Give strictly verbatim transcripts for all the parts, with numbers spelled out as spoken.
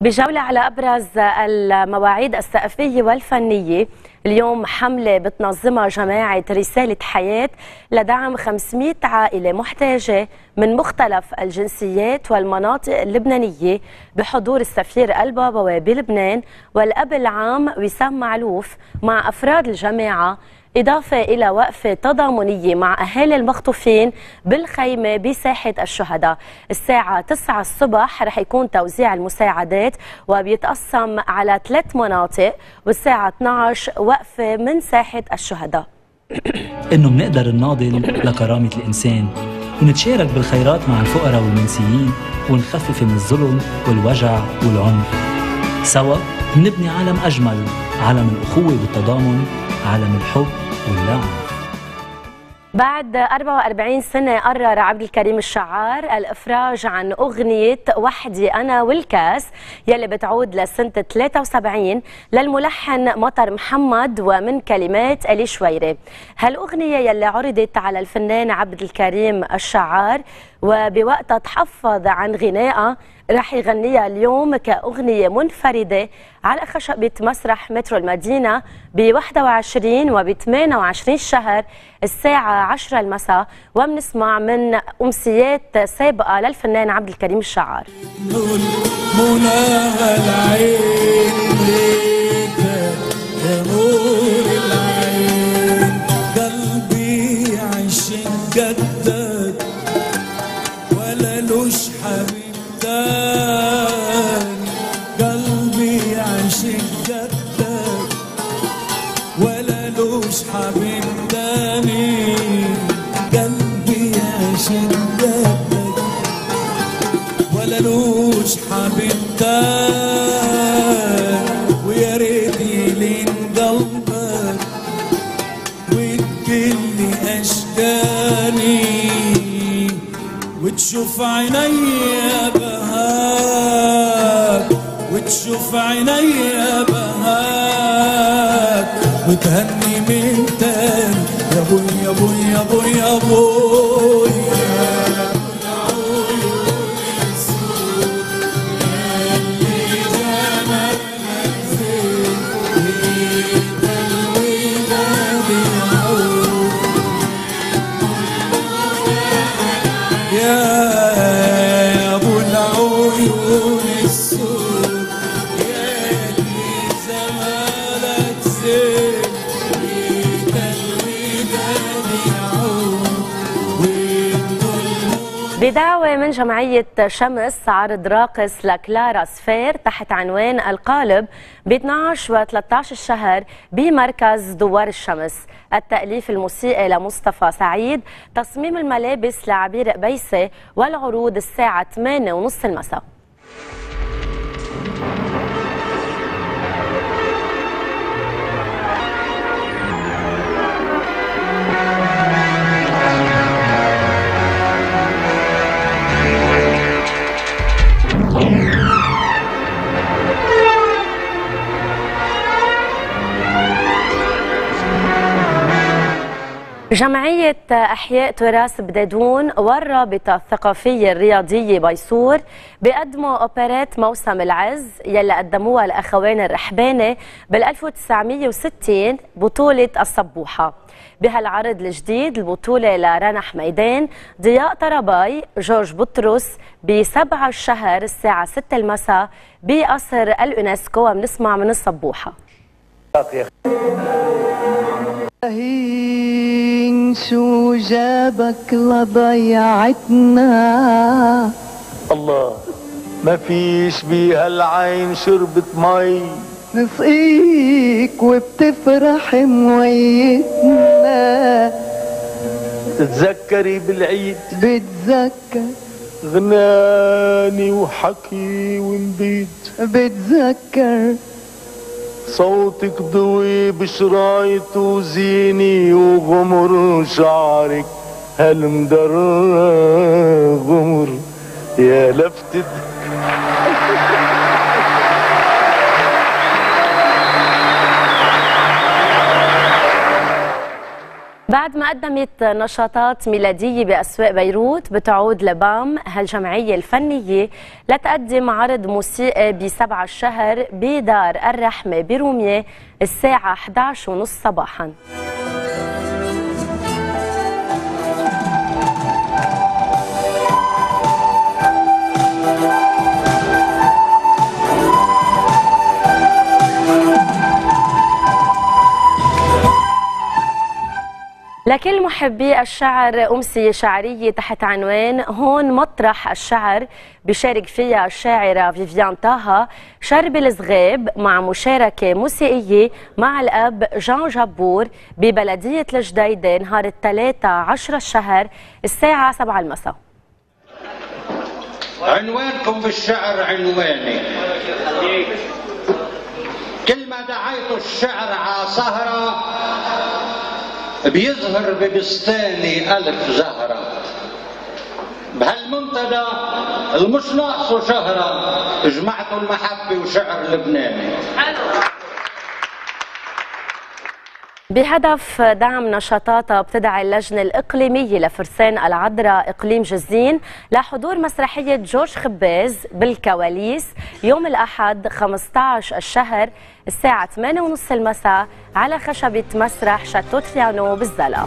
بجولة على أبرز المواعيد الثقافية والفنية. اليوم حملة بتنظمها جماعة رسالة حياة لدعم خمسمئة عائلة محتاجة من مختلف الجنسيات والمناطق اللبنانية بحضور السفير البابوي بلبنان والأب العام وسام معلوف مع أفراد الجماعة، إضافة إلى وقفة تضامنية مع أهالي المخطوفين بالخيمة بساحة الشهداء. الساعة تسعة الصبح رح يكون توزيع المساعدات وبيتقسم على ثلاث مناطق، والساعة اثنعش وقفة من ساحة الشهداء. إنه بنقدر نناضل لكرامة الإنسان ونتشارك بالخيرات مع الفقراء والمنسيين ونخفف من الظلم والوجع والعنف. سوا بنبني عالم أجمل، عالم الأخوة والتضامن، عالم الحب واللعنة. بعد أربعة وأربعين سنة قرر عبد الكريم الشعار الإفراج عن أغنية وحدي أنا والكاس يلي بتعود لسنة ثلاثة وسبعين للملحن مطر محمد ومن كلمات ألي شويري. هالأغنية يلي عرضت على الفنان عبد الكريم الشعار وبوقتها تحفظ عن غنائها، رح يغنيها اليوم كأغنية منفردة على خشبة مسرح مترو المدينة ب واحد وعشرين وب ثمانية وعشرين الشهر الساعة عشرة المساء، وبنسمع من أمسيات سابقة للفنان عبد الكريم الشعار. مناها العين ليك يا نور العين، قلبي عشق جدك ولا لوش حبيب تاني، قلبي عشق جدك ولا لوش حبيب تاني، قلبي عشق جدك ولا لوش حبيب تاني، ويا ريت يلين قلبك وتقلي اشكاني وتشوف عينيا بهاك، وتشوف عينيا بهاك وتهني من تاني يا بوي يا بوي يا بوي يا بوي يا ابو العيون السود يا اللي زمالك زين ويك الوداد يعود. بدعوة من جمعية شمس عرض راقص لكلارا سفير تحت عنوان القالب ب اثنعش و ثلاثة عشر الشهر بمركز دوار الشمس. التأليف الموسيقي لمصطفى سعيد، تصميم الملابس لعبير قبيسة، والعروض الساعة ثمانية وثلاثين المساء. جمعية أحياء تراث بدادون والرابطة الثقافية الرياضية بيسور بيقدموا أوبرات موسم العز يلي قدموها الأخوين الرحباني بال ألف وتسعمئة وستين بطولة الصبوحة. بهالعرض الجديد البطولة لرنا حميدان، ضياء طرباي، جورج بطرس بسبعة الشهر الساعة ستة المساء بقصر اليونسكو، وبنسمع من الصبوحة. هين شو جابك لضيعتنا؟ الله ما فيش بهالعين شربة مي نسقيك وبتفرح مويتنا. تتذكري بالعيد بتذكر غناني وحكي ونبيد، بتذكر صوتك ضوي بشرايط وزيني وغمر شعرك هالمدر غمر يا لفتة. بعد ما قدمت نشاطات ميلادية بأسواق بيروت، بتعود لبام هالجمعية الفنية لتقدم عرض موسيقي بسبعة الشهر بدار الرحمة برومية الساعة إحدى عشر وثلاثين صباحا. لكل محبي الشعر أمسية شعرية تحت عنوان هون مطرح الشعر، بيشارك فيها الشاعرة فيفيان طه شرب الزغيب مع مشاركة موسيقية مع الأب جان جبور ببلدية الجديدة نهار الثلاثة عشر الشهر الساعة سبعة المساء. عنوانكم بالشعر عنواني، كل ما دعيت الشعر على سهرة بيظهر ببستاني ألف زهرة، بهالمنتدى المش ناقصه شهرة جمعتوا المحبة وشعر لبناني. بهدف دعم نشاطاتها بتدعي اللجنة الإقليمية لفرسان العذراء إقليم جزين لحضور مسرحية جورج خباز بالكواليس يوم الأحد خمسة عشر الشهر الساعة ثمانية وثلاثين المساء على خشبة مسرح شاتو تريانو بالزلقة.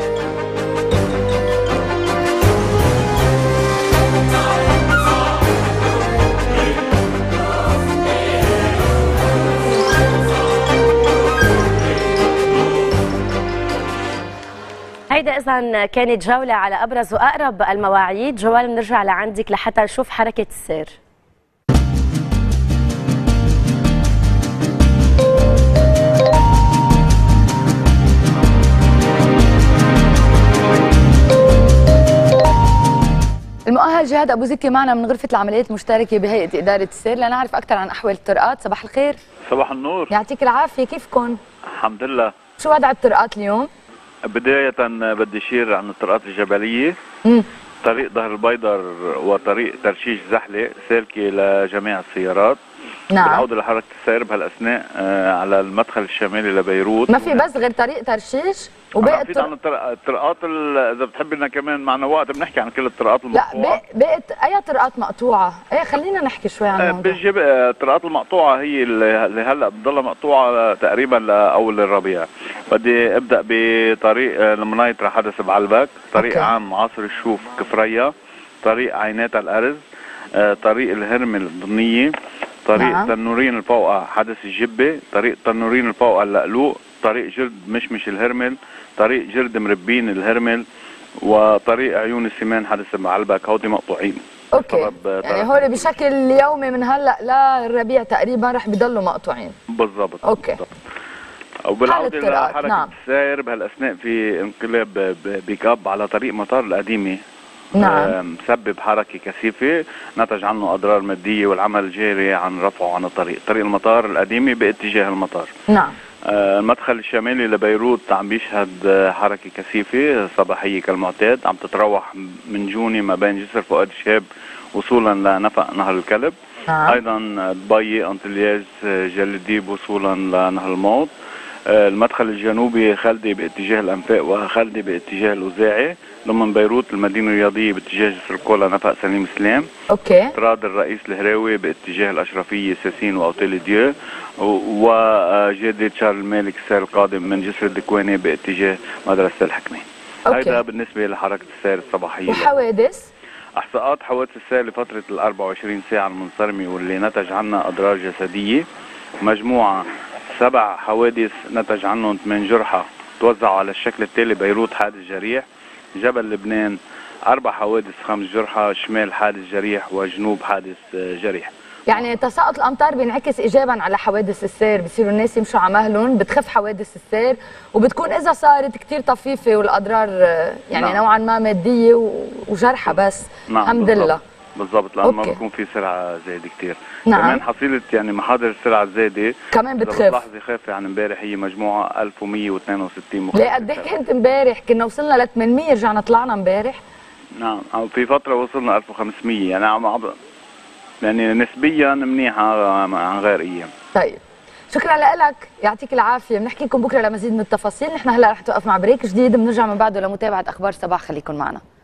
هيدا إذا كانت جولة على أبرز وأقرب المواعيد. جوال بنرجع لعندك لحتى نشوف حركة السير. المؤهل جهاد أبو زكي معنا من غرفة العمليات المشتركة بهيئة إدارة السير لنعرف أكثر عن أحوال الطرقات. صباح الخير. صباح النور. يعطيك العافية، كيفكم؟ الحمد لله. شو وضع الطرقات اليوم؟ بداية بدي أشير عن الطرقات الجبلية. مم. طريق ظهر البيضر وطريق ترشيش زحلة سالكة لجميع السيارات. نعم. بالعودة لحركة السير بهالأثناء على المدخل الشمالي لبيروت. ما في بس غير طريق ترشيش وباقي الطرق. عن الطرقات إذا بتحبي لنا كمان معنا وقت بنحكي عن كل الطرقات المقطوعة. لا باقي أي طرقات مقطوعة؟ إيه خلينا نحكي شوي عن الموضوع. بالجب الطرقات المقطوعة هي اللي هلا بتضلها مقطوعة تقريبا لأول الربيع. بدي أبدأ بطريق المنايطرة حدث بعلبك، طريق أوكي. عام عصر الشوف كفرية، طريق عينات الأرز، طريق الهرمل الضنية، طريق نعم. تنورين الفوقة حدث الجبة، طريق تنورين الفوقة اللقلوق، طريق جرد مشمش الهرمل، طريق جرد مربين الهرمل، وطريق عيون السمان حدث بعلبك. هودي مقطوعين. اوكي يعني هول بشكل يومي من هلا للربيع تقريبا رح بضلوا مقطوعين. بالضبط. اوكي. وبالعودة لحركة نعم. السير بهالأثناء في انقلاب بيك اب على طريق مطار القديمة. نعم. مسبب حركة كثيفة نتج عنه أضرار مادية، والعمل جاري عن رفعه عن الطريق. طريق المطار القديمة باتجاه المطار. نعم. المدخل الشمالي لبيروت عم بيشهد حركة كثيفة صباحية كالمعتاد، عم تتروح من جوني ما بين جسر فؤاد شهاب وصولا لنفق نهر الكلب. نعم. أيضا دبي أنطلياج جلديب وصولا لنهر الموت. المدخل الجنوبي خلدي باتجاه الأنفاق وخلدي باتجاه الأوزاعي، ضمن بيروت المدينة الرياضية باتجاه جسر الكولا نفق سليم سلام. اوكي. طراد الرئيس الهراوي باتجاه الأشرفية ساسين وأوتيل ديو، وجادة شارل المالك السير القادم من جسر الدكواني باتجاه مدرسة الحكمة. هذا بالنسبة لحركة السير الصباحية. وحوادث؟ احصاءات حوادث السير لفترة ال أربع وعشرين ساعة المنصرمة واللي نتج عنها أضرار جسدية مجموعة سبع حوادث نتج عنهم ثمان جرحى توزعوا على الشكل التالي: بيروت حادث جريح، جبل لبنان أربع حوادث خمس جرحى، شمال حادث جريح، وجنوب حادث جريح. يعني تساقط الأمطار بينعكس إيجابا على حوادث السير، بصيروا الناس يمشوا على مهلهم، بتخف حوادث السير، وبتكون إذا صارت كتير طفيفة والأضرار يعني نعم. نوعا ما مادية وجرحى بس. نعم. الحمد بالضبط. لله. بالضبط، لأنه ما بيكون في سرعة زايدة كتير. نعم. كمان حصيلة يعني محاضر السرعة الزايدة كمان بتخف. بتلاحظي خافة عن امبارح هي مجموعة ألف ومية واثنين وستين مخالفة. ليه قد ايه كنت امبارح؟ كنا وصلنا ل ثمانمية رجعنا طلعنا امبارح. نعم، أو في فترة وصلنا ألف وخمسمية، يعني عم يعني نسبيا منيحة عن غير أيام. طيب شكرا لك، يعطيك العافيه. بنحكي لكم بكره لمزيد من التفاصيل. نحن هلا رح توقف مع بريك جديد، بنرجع من بعده لمتابعه اخبار صباح. خليكم معنا.